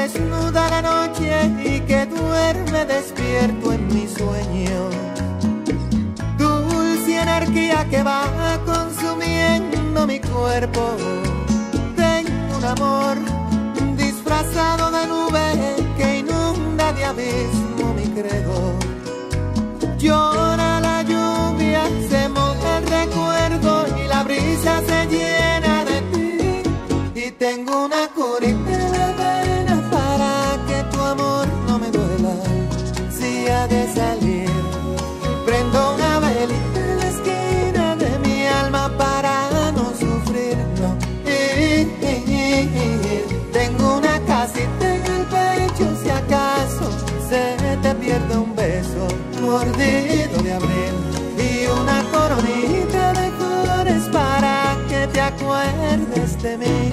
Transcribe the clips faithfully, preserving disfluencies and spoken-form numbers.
desnuda la noche y que duerme despierto en mi sueño. Dulce energía que va consumiendo mi cuerpo. Tengo un amor disfrazado de nube que inunda de abismo mi credo. Llora la lluvia, se moja el recuerdo y la brisa se llena de ti. Y tengo una curita en la vena para que tu amor no me duela. Si ha de salir, prendo una velita en la esquina de mi alma para no sufrir, no. Y, y, y, y, tengo una casita en el pecho si acaso se te pierde un beso mordido de abril y una coronita de flores para que te acuerdes de mí.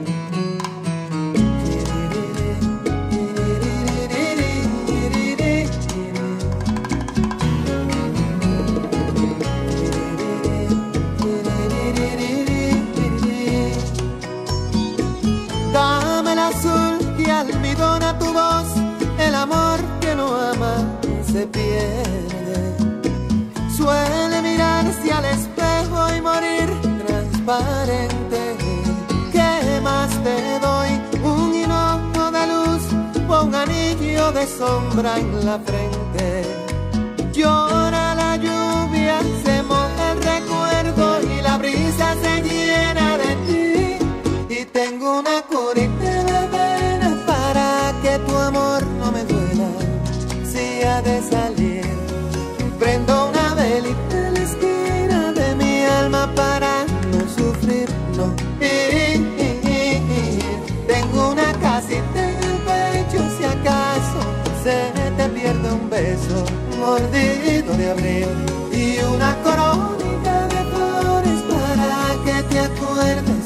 Dame el azul que almidona tu voz, el amor que no ama se pierde. Suele mirarse al espejo y morir transparente. ¿Qué más te doy? Un hinojo de luz o un anillo de sombra en la frente. Llora la lluvia, se moja el recuerdo y la brisa se llena de ti. Y tengo una curita en la vena para que tu amor no me duela. Si ha de salir, prendo una velita en la esquina de mi alma para no sufrir, no. Y, y, y, y, tengo una casita en el pecho si acaso se te pierde un beso mordido de abril y una coronita de flores para que te acuerdes